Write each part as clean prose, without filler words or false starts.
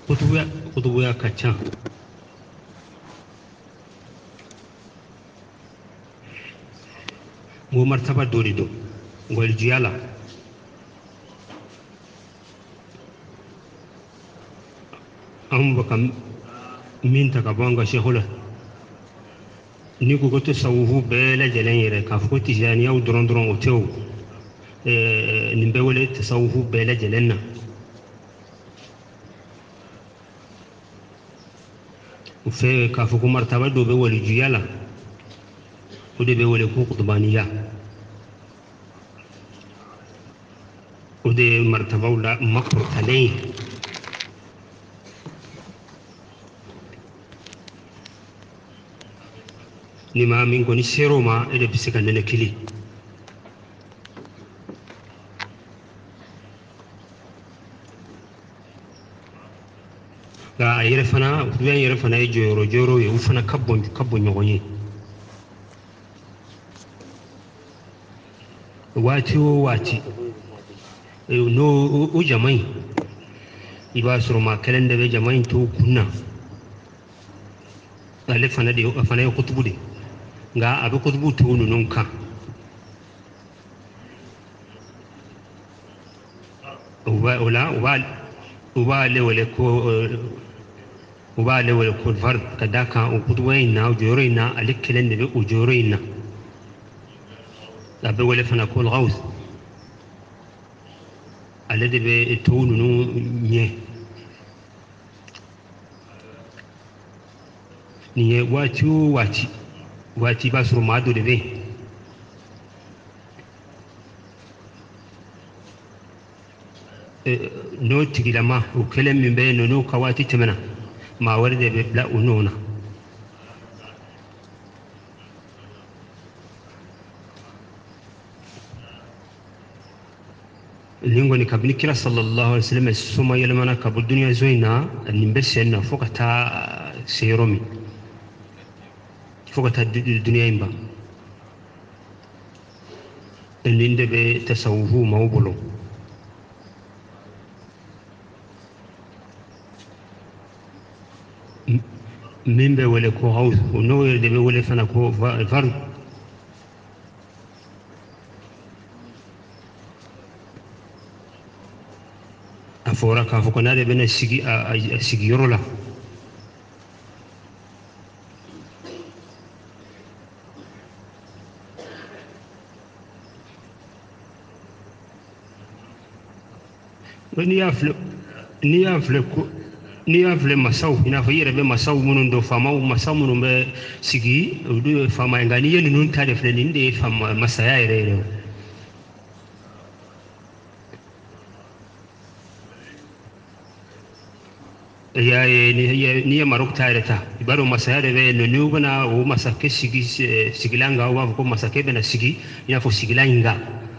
kutubuya ka can. Ngo martaba dori do ngol jiyala an baka min ta gaban ga shehula ni ko to sawuhu bele jelen yere ka fo tijani yaw dron dron o tew ni be wole tasawufu bele jelenna o fe ka fo ko martaba do be woli jiyala o de be wole ko qutbaniya o de martaba wala maqrutani ni ma min goni sero ma ede bisika nene kili ga ayere fana duyan yere fana e joro e fana kabbo nyogonye wati no o jamai iba suru ma kalen da be jamai to kunna ale fana de fana e kutubude nga abe kutubu to nunun kan وبالي ولا كل فرد كذاك وقدوينا وجورينا عليك لين وجورينا لا بقول فانا كل غوث الذي بتون نيه واتي باسرو ما دو دبي نو تجلما وكلام من بين نو كواتي تمنا ما ورد بلا ونونا لينغو نكابني كلا صلى الله عليه وسلم السما يلمنا كاب الدنيا زوينا نمبسنا فوقتا سيرومي فوقتا الدنيا ينبا اللي ندبي تسوفو موبلو من بيولي كو غوث ونو يردي بيولي فانا كو فرد أفورا كافو كنا دي بنا سيجي يرولا ni afle masaw ina fa yere be masaw munun do fama masaw munun be sigi do fama ngani yeni nun ta def len inde fama masaya yere ya ni marok taireta ibaro masaya de be no bana o masake sigi sigilanga wa ko masake bena sigi ina fo sigilanga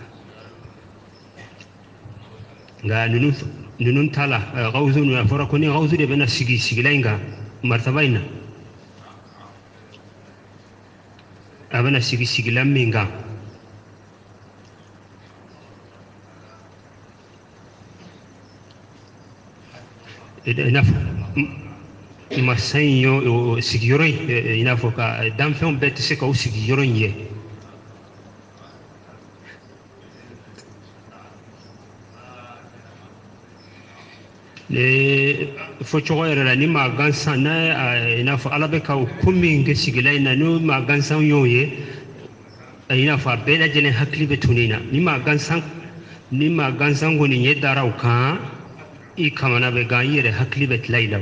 nga nunun tala غوزو نو فركوني غوزو دي بنا سيغلاينغا مرتباينا ابنا سيغلامينغا ناف مسانيو سيغيوري ينافو كا دامفون بيت سيكو سيغيوري fochoyere la ni magansa na ina fo alabeka kumi nge sigilaina no magansa yoye ina fa bela jelen haklibe tunina ni magansa ngoni yedara uka i kamana be gayere haklibe laila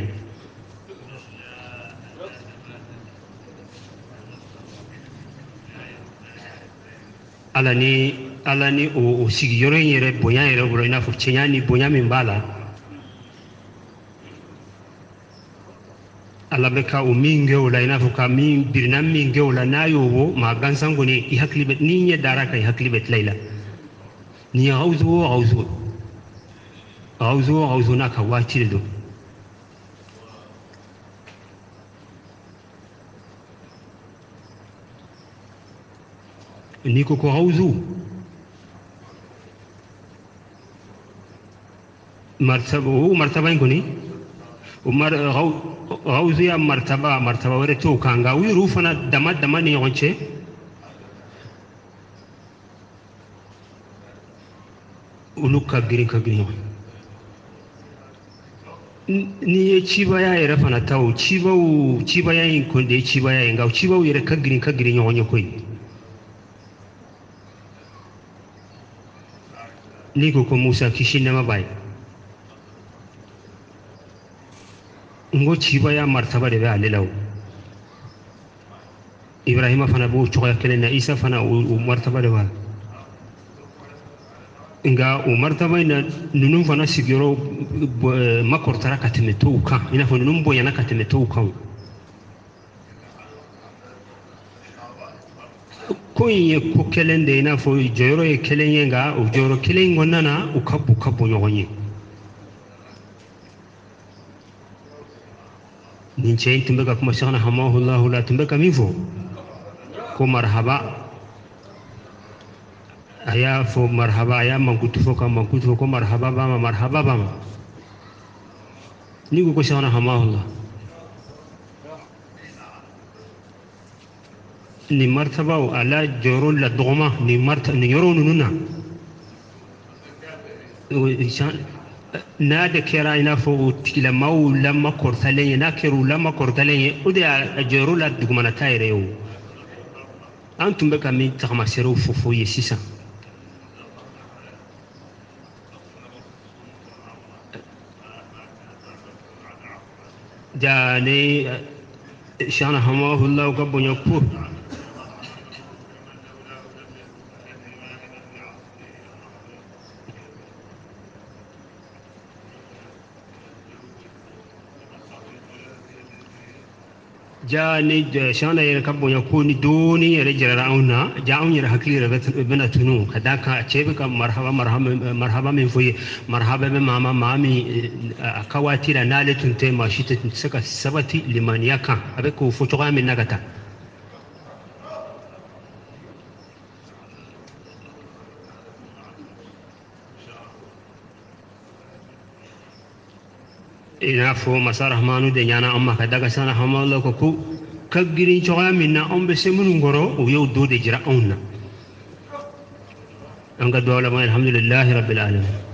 alani o sigiyore yere bonya yere bro ina fo chenyani bonya mimbala alabeka o minge wala ina fo ka min birna minge wala nayo ma gansango ni i haklibet ni nye daraka i haklibet layla ni gauzu na ka wati do ni ko gauzu martaba ngoni umar gauziya martaba wore to kanga wiru fana dama ne yonce uluka girin ni ye ciba ya yɛrɛ fana ta o cibaya in ko de cibaya in nka cibaw yɛrɛ ka girin ɲɔgɔn ye koyi ni ko Musa kisi nɛma b'a ye n ko cibaya martaba de bɛ ale la o Ibrahima fana b'o cogoya kelen na Isa fana o martaba de b'a la nga o martaba in na ninnu fana sigiyɔrɔ makɔrɔtara ka tɛmɛ tɔw kan i n'a fɔ ninnu bonyana ka tɛmɛ tɔw kan ko in ye ko kelen de i n'a fɔ jɔyɔrɔ ye kelen ye nka o jɔyɔrɔ kelen in kɔnɔna na u ka bon ɲɔgɔn ye nin cɛ in tun bɛ ka kuma Sheikhna hamahullahu la tun bɛ ka min fɔ ko marhaba aya fo marhaba aya mankutu fo ko marhaba bama ni ko Sheikhna hamahullah ni martaba ala joro la dogma ni yoro nununa na da kera ina fo tila lamma kortalen na keru lamma kortalen o de a joro la dugma na tayre yo antum be kam taxama sero fofo ye sisan jani Sheikhna hamahullah ka bonyo ko jani Sheikhna yere ka bonyo ko ni doni yere jarara auna ja on yere hakli yere bena tunu kadaka chebe ka marhaba min foye marhaba be mami akawatira nale tunte mashite saka sabati liman yakan abe ko fotoga min nagata ina fo masar rahmanu de nyana amma kadaga sana hamalla ko kagirin choga minna on be semun ngoro o yow do de jira onna anga dola ma alhamdulillah rabbil alamin